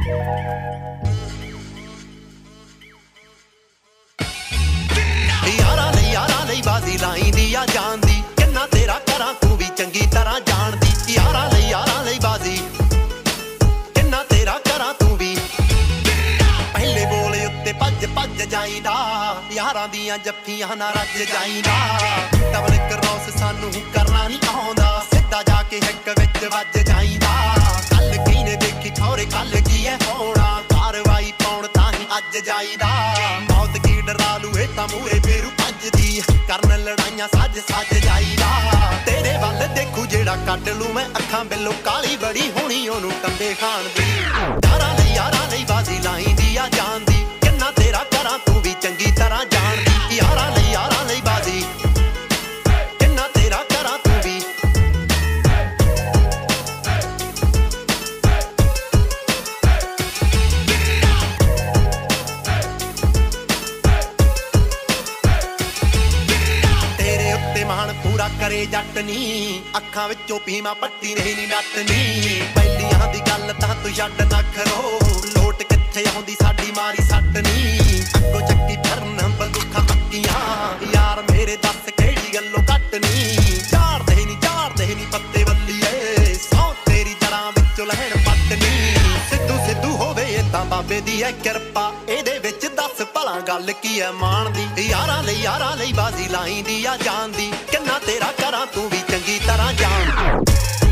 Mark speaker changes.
Speaker 1: यारां लई बाजी लाईंदी आ जानदी किन्ना तेरा करां तू भी चंगी तरह जानदी। यारां लई बाजी किन्ना तेरा करां तू भी पहले बोले उत्ते भज भज जाईदा यारां दियां जफ्फियां ना रज जाईदा। डबल क्रॉस सानू करना नहीं आउंदा सिद्धा जाके हिक विच वज जाईदा। कल कीने देखी ठौरे कल की है होना कार्रवाई पाउण ताहीं अज जाईदा। मौत की डरालू ए तां मूरे फेरू भजदी करन लड़ाइयां सज सज जाईदा। तेरे वल देखू जेड़ा कट लू मैं अखां बिल्लो काली बड़ी होनी ओनू टंबे खाण दी। यारां लई बाजी लाईंदी आ जानदी किन्ना तेरा करां तू भी चंगी तरह जानदी। यारां लई बाजी किन्ना तेरा करां तू भी तेरे उत्ते मान पूरा करे जट नी अखां विचों पीमा पट्टी नहीं नी नटनी। पहिलियां दी गल तां तू छड्ड ना खरो लोट कित्थे आउंदी साडी मारी सट नी। अग्गों चक्की फिरन बंदूखां अक्कियां यार मेरे दस किहड़ी गल्लों घट नी। झाड़दे नी पत्ते वल्लीए सौ तेरी जड़ां विचों लहण पटनी। सिद्धू होवे तां बाबे दी है किरपा इहदे विच दस भला गल की है मान दी। यारां लई बाजी लाईंदी आ जानदी किन्ना तेरा करां तू भी चंगी तरह जान।